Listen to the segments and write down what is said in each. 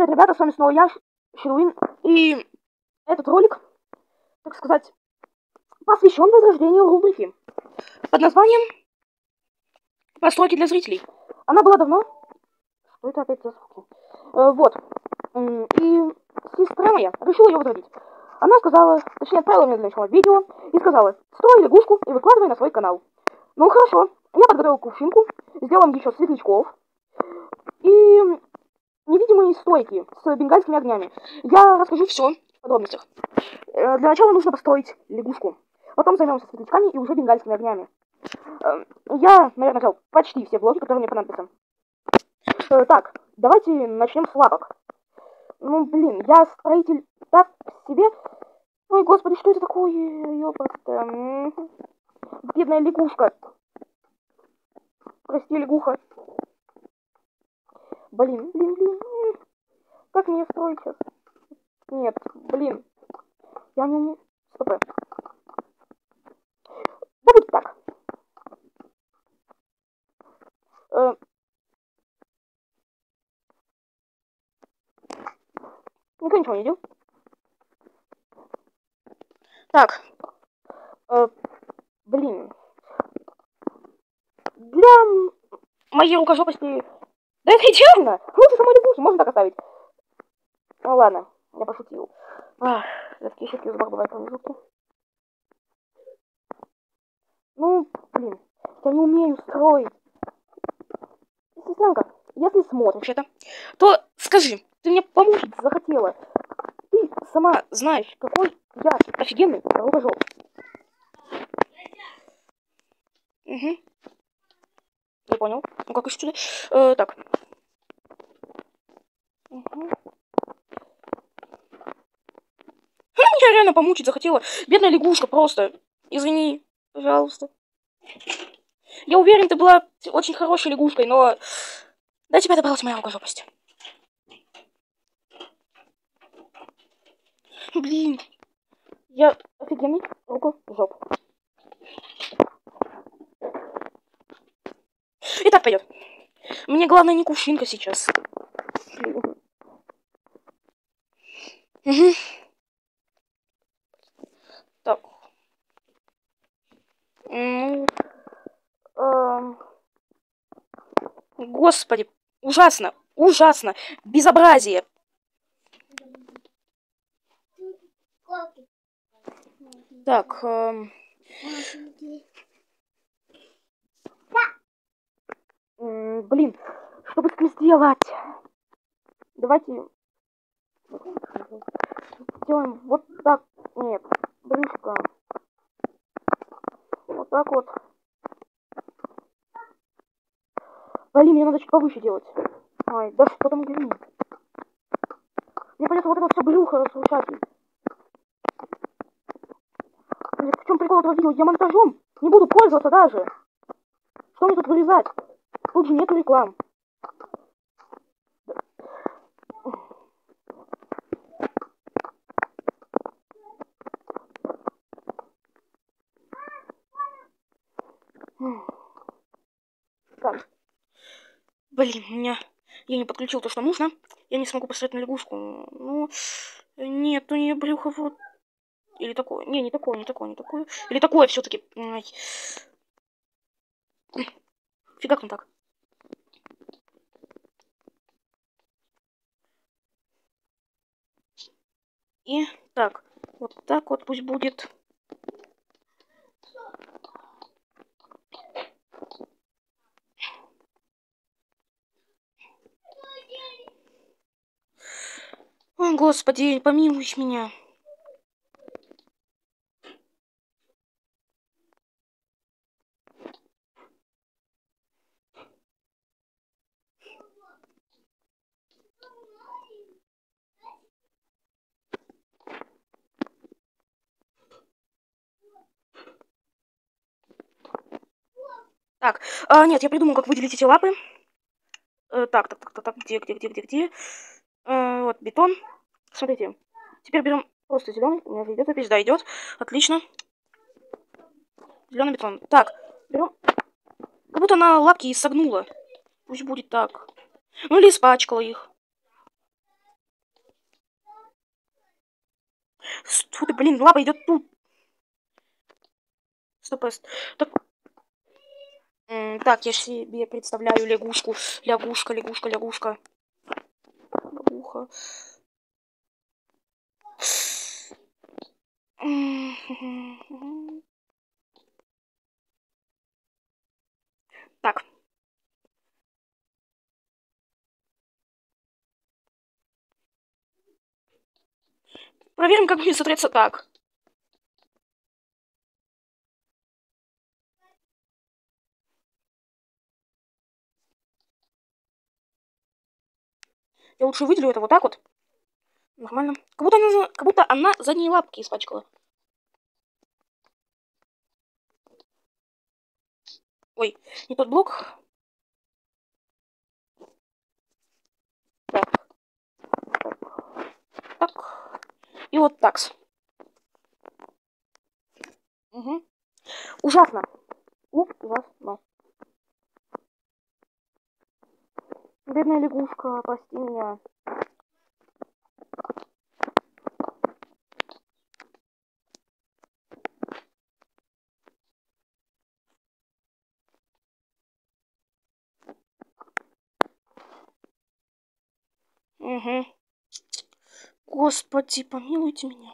привет, ребята, с вами снова я, Шилуин, и этот ролик, так сказать, посвящен возрождению рубрики под названием «Постройки для зрителей». Она была давно. Что это опять за звуки? Вот. И сестра моя решила ее возродить. Она сказала, точнее отправила мне для начала видео и сказала: строй лягушку и выкладывай на свой канал. Ну хорошо, я подготовил кувшинку, сделаем еще светлячков и невидимые стойки с бенгальскими огнями. Я расскажу все в подробностях. Для начала нужно построить лягушку. Потом займемся светлячками и уже бенгальскими огнями. Я, наверное, взял почти все блоки, которые мне понадобятся. Так, давайте начнем с лапок. Ну, блин, я строитель так себе. Ой, господи, что это такое? Ёпрст. Бедная лягушка. Прости, лягуха. Блин. Как мне строить сейчас? Нет, блин. Я не умею. Стоп. Да будет так. Никто ничего не делал. Так. Блин. Для моей рукожопости... Да это идеально! Лучше самой лягушки, можно так оставить. Ну ладно, я пошутил. Такие щеки у зубах бывают промежутки. Ну, блин, я не умею строить. Сестренка, если смотришь это, то скажи, ты мне помочь захотела. Ты сама знаешь, какой я офигенный рукожоп. Угу. Я понял. Ну как еще сюда? Так. Угу. Я реально помучить захотела. Бедная лягушка просто. Извини, пожалуйста. Я уверен, ты была очень хорошей лягушкой, но до тебя добралась моя рукожопость. Блин. Я офигенный рукожоп. И так пойдет. Мне главное не кувшинка сейчас. Угу. Так. Ну, господи, ужасно, ужасно, безобразие. Так. Блин, что быстро сделать? Давайте сделаем вот так. Нет, брюшко. Вот так вот. Блин, мне надо чуть повыше делать. Ай, да что там говорить? Мне придется вот это вот все брюхо разрушать. В чем прикол этого видео? Я монтажом не буду пользоваться даже. Что мне тут вырезать? Тут же нету реклам. Так. Блин, я не подключил то, что нужно. Я не смогу поставить на лягушку. Ну, нет, у нее брюхо вот. Или такое. Не такое. Или такое все-таки. Фига там так. И так вот пусть будет. О, господи, помилуй меня. Так, нет, я придумал, как выделить эти лапы. Так, где? Вот, бетон. Смотрите. Теперь берем просто зеленый. У меня же идет опись, да, идет. Отлично. Зеленый бетон. Так, берем. Как будто она лапки и согнула. Пусть будет так. Ну или испачкала их. Что ты, блин, лапа идет тут. Стоп. Так, так, я себе представляю лягушку. Лягушка, лягушка, лягушка. Лягуха. Так. Проверим, как будет смотреться так. Я лучше выделю это вот так вот. Нормально. Как будто она задние лапки испачкала. Ой, не тот блок. Так. Так. И вот так. Угу. Ужасно. Ужасно. Бедная лягушка, прости меня. Угу. Господи, помилуйте меня.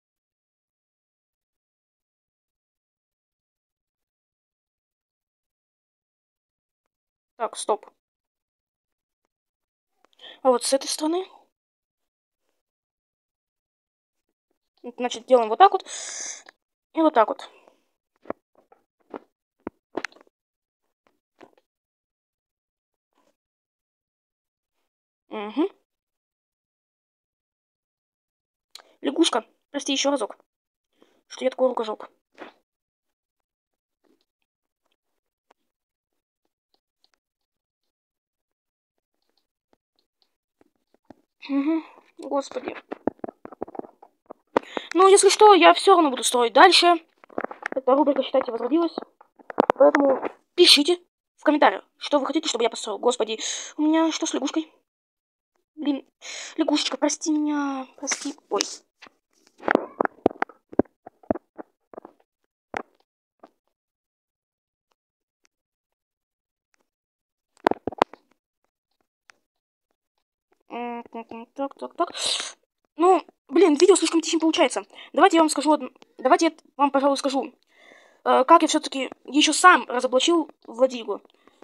Так, стоп. А вот с этой стороны. Значит, делаем вот так вот. И вот так вот. Угу. Лягушка, прости еще разок, что я такой рукожоп. Угу. Господи. Ну, если что, я все равно буду строить дальше. Эта рубрика, считайте, возродилась. Поэтому пишите в комментариях, что вы хотите, чтобы я построил. Господи, у меня что с лягушкой? Блин, лягушечка, прости меня, прости. Ой. Так. Ну, блин, видео слишком тихим получается. Давайте я вам скажу, давайте я вам, пожалуй, скажу, как я все-таки еще сам разоблачил Владигу.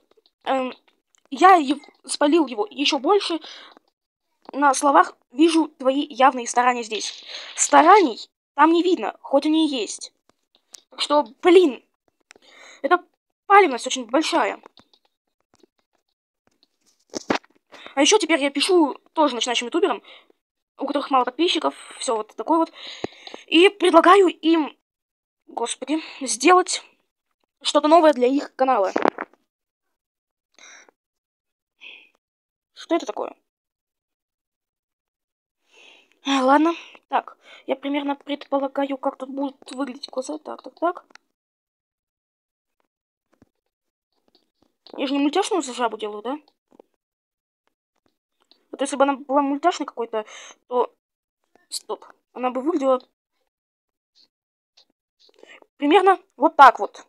Я спалил его еще больше. На словах вижу твои явные старания здесь. Стараний там не видно, хоть они и есть. Так что, блин, это палевность очень большая. А еще теперь я пишу тоже начинающим ютуберам, у которых мало подписчиков, все вот такое вот. И предлагаю им, господи, сделать что-то новое для их канала. Что это такое? Ладно. Так, я примерно предполагаю, как тут будут выглядеть глаза. Так. Я же не мультяшную жабу делаю, да? Вот если бы она была мультяшной какой-то, то... Стоп. Она бы выглядела... примерно вот так вот.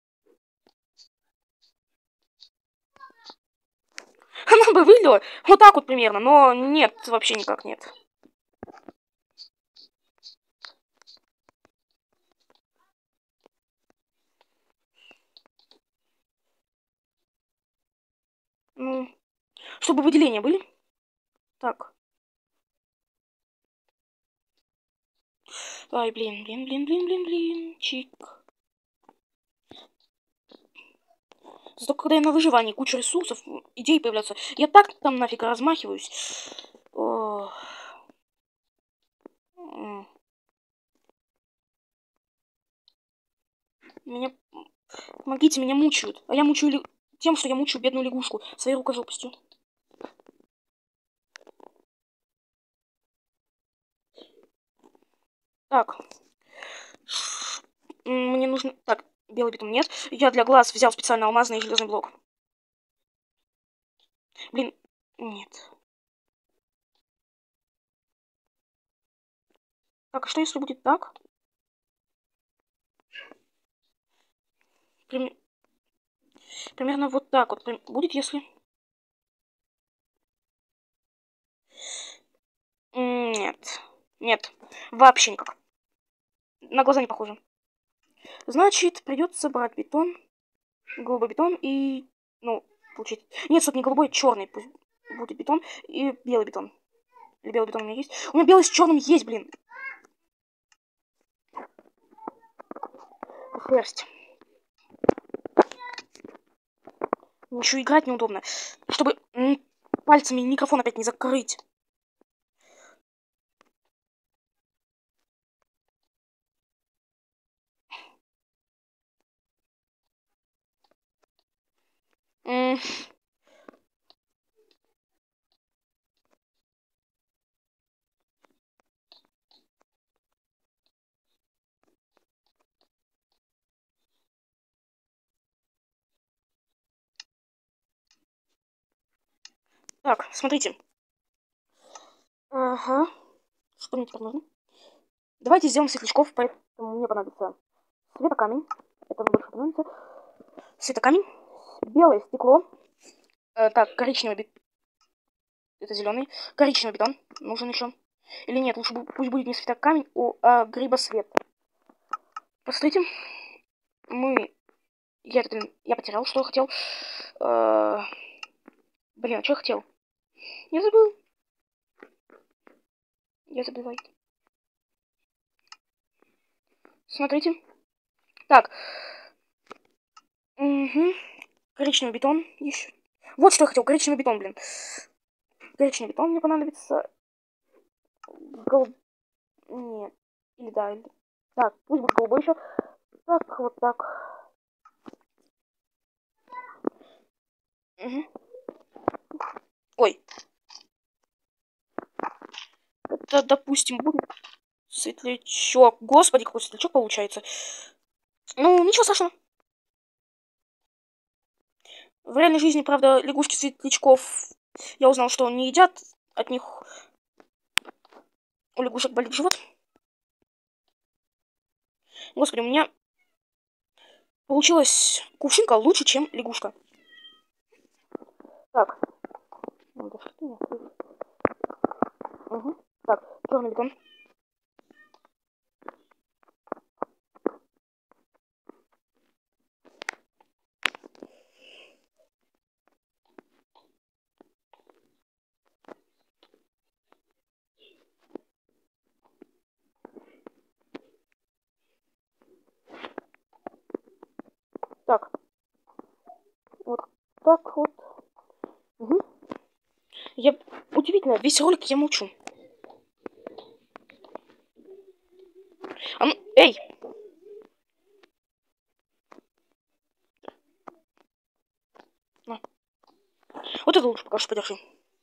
Она бы выглядела вот так вот примерно, но нет, вообще никак нет. Ну, чтобы выделения были. Так. Ай, блин. Чик. Зато когда я на выживании, куча ресурсов, идей появляются. Я так там нафиг размахиваюсь. Ох. Меня... Помогите, меня мучают. А я мучаю тем, что я мучаю бедную лягушку своей рукожопостью. Так. Мне нужно... Так, белый бетон нет. Я для глаз взял специально алмазный и железный блок. Блин, нет. Так, а что если будет так? Примерно вот так вот будет, если... Нет. Нет. Вообще никак. На глаза не похоже. Значит, придется брать бетон, голубой бетон и... Ну, получить... Нет, стоп, не голубой, черный. Пусть будет бетон и белый бетон. Или белый бетон у меня есть? У меня белый с черным есть, блин. Шерсть. Еще играть неудобно. Чтобы пальцами микрофон опять не закрыть. Так, смотрите. Ага. Что мне теперь нужно? Давайте сделаем светлячков, поэтому мне понадобится светокамень. Это мне больше понадобится. Светокамень. Белое стекло. Так, коричневый бетон. Это зеленый. Коричневый бетон. Нужен еще. Или нет, лучше пусть будет не светокамень, а грибосвет. Посмотрите. Я потерял, что я хотел. Блин, а что я хотел? Я забыл. Я забываю. Смотрите. Так. Угу. Коричневый бетон еще. Вот что я хотел. Коричневый бетон, блин. Коричневый бетон мне понадобится. Нет. Или да, или... Так, пусть будет голубой еще. Так, вот так. Угу. Ой. Это, допустим, будет светлячок. Господи, какой светлячок получается. Ну, ничего страшного. В реальной жизни, правда, лягушки светлячков, я узнал, что не едят. От них у лягушек болит живот. Господи, у меня получилась кувшинка лучше, чем лягушка. Так. Угу. Так, черный бетон. Так. Вот так вот. Угу. Удивительно, весь ролик я молчу. А ну, эй! На. Вот это лучше пока что подержи.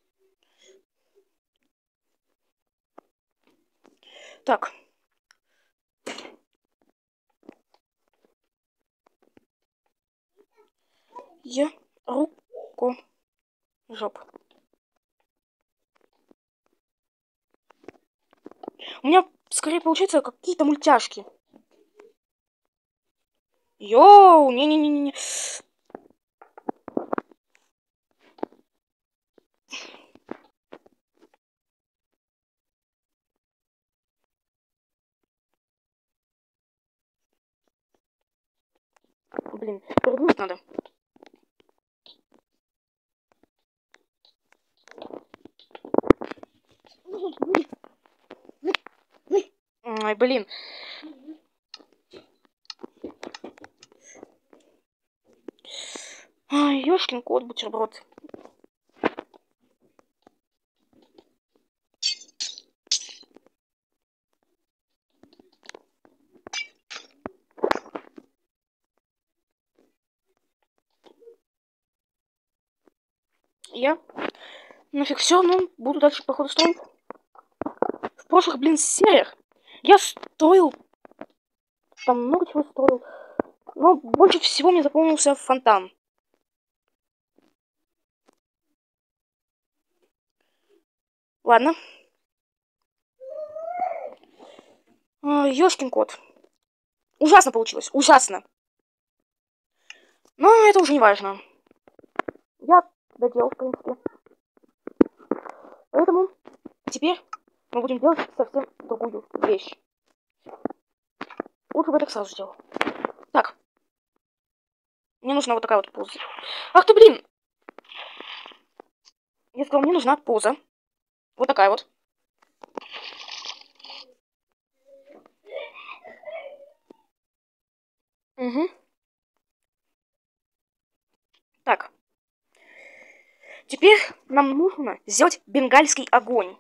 Так. Я руку жоп. У меня скорее получается какие-то мультяшки. Йоу, не-не-не-не. Блин, передумать надо. Ай, блин. Ай, ёшкин кот, бутерброд. Я нафиг все, ну, буду дальше, походу, строить. В прошлых, блин, сериях я строил... Там много чего строил. Но больше всего мне запомнился фонтан. Ладно. Ёшкин кот. Ужасно получилось. Ужасно. Но это уже не важно. Я доделал, в принципе. Поэтому теперь мы будем делать совсем другую вещь. Лучше бы я так сразу сделал. Так. Мне нужна вот такая вот поза. Ах ты, блин! Я сказал, мне нужна поза. Вот такая вот. Угу. Так. Теперь нам нужно сделать бенгальский огонь.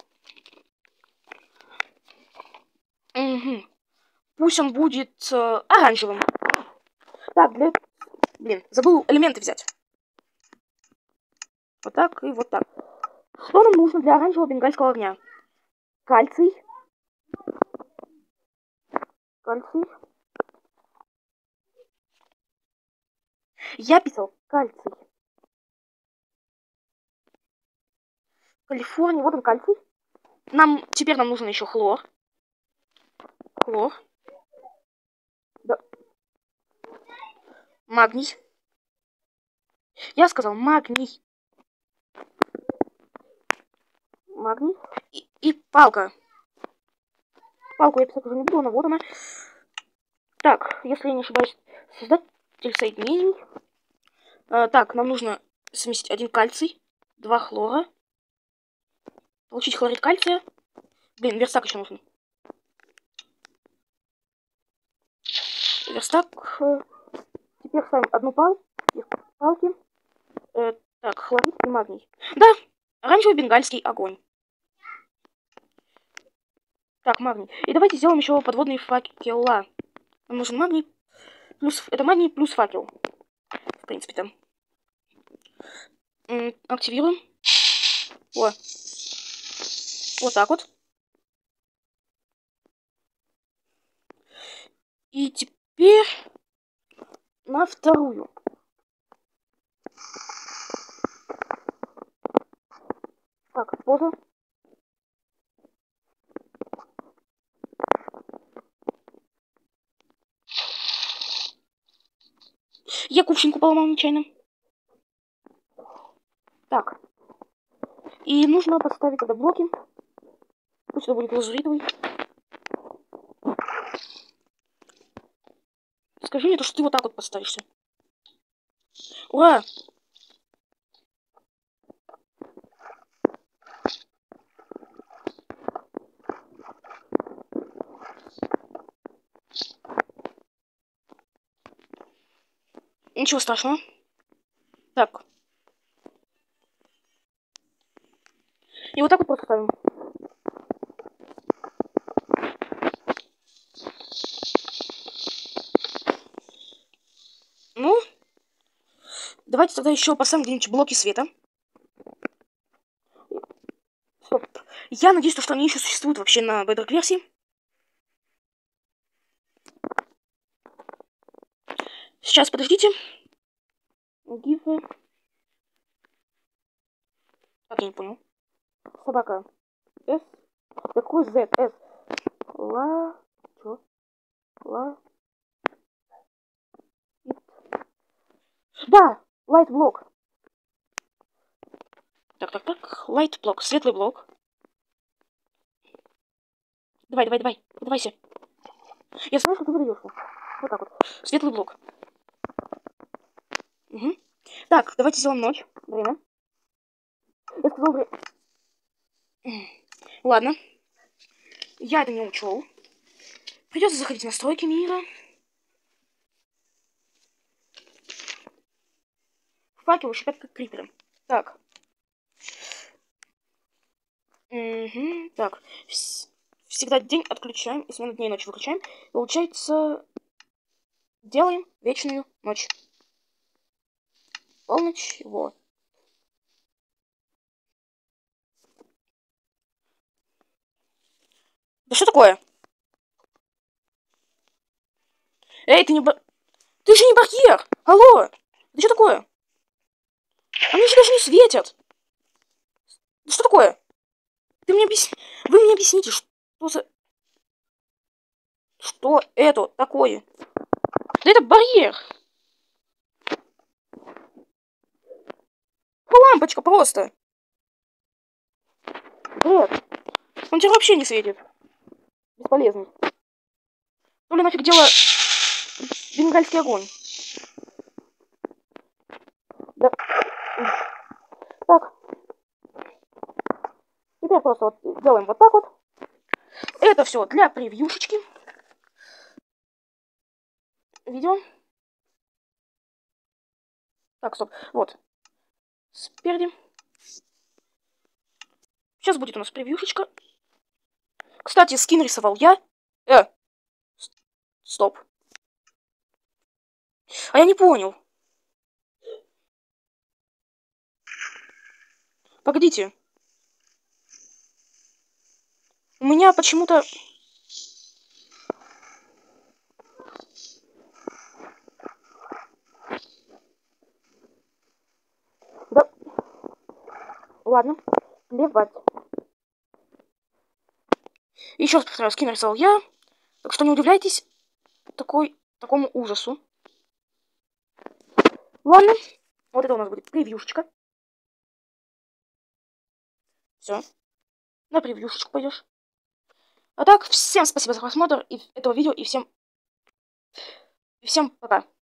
Угу. Пусть он будет оранжевым. Так, Блин, забыл элементы взять. Вот так и вот так. Что нам нужно для оранжевого бенгальского огня? Кальций. Кальций. Я писал кальций. Калифорния, вот он кальций. Теперь нам нужен еще хлор. Хлор. Да. Магний. Я сказал магний. Магний. И палка. Палку я писать уже не буду, но вот она. Так, если я не ошибаюсь, создатель соединений. Так, нам нужно совместить 1 кальций, 2 хлора. Получить хлорид кальция. Блин, верстак еще нужен. Верстак. Теперь ставим 1 палки. Так, хлорид и магний. Да, оранжевый бенгальский огонь. Так, магний. И давайте сделаем еще подводные факела. Нам нужен магний. Это магний плюс факел. В принципе, там. Активируем. О. Вот так вот. И теперь на вторую. Так, поза. Я кувшинку поломал нечаянно. Так. И нужно поставить тогда блоки. Пусть это будет лазуритовый. Скажи мне, то, что ты вот так вот поставишься. Ура! Ничего страшного. Так. И вот так вот просто ставим. Ну, давайте тогда еще поставим где-нибудь блоки света. Стоп. Я надеюсь, что они еще существуют вообще на Bedrock версии. Сейчас, подождите. Give. Так, я не понял. Собака. S. Какой Z? S. Чё? Да! Light блок. Так. Light блок. Светлый блок. Давай. Подавайся. Я знаю, что ты выдаешь. Вот так вот. Светлый блок. Угу. Так, давайте сделаем ночь. Время. Я сказал время. Ладно. Я это не учел. Придется заходить в настройки мира. Факел шипят как криперы. Так. Угу. Так. Всегда день отключаем и смену дней и ночи выключаем. Получается, делаем вечную ночь. Полночь, вот. Да что такое? Эй, ты же не барьер! Алло! Да что такое? Они же даже не светят! Да что такое? Вы мне объясните, что за... Что это такое? Да это барьер. Лампочка просто. Бред. Он теперь вообще не светит. Бесполезный. То ли нафиг дело бенгальский огонь. Да. Так. Теперь просто вот делаем вот так вот. Это все для превьюшечки. Видео. Так, стоп. Вот. Спереди. Сейчас будет у нас превьюшечка. Кстати, скин рисовал я. Стоп. А я не понял. Погодите. У меня почему-то... Да. Ладно. Плевать. Еще раз повторяю, скин рисовал я. Так что не удивляйтесь такому ужасу. Ладно. Вот это у нас будет превьюшечка. Все. На превьюшечку пойдешь. А так, всем спасибо за просмотр этого видео и всем пока.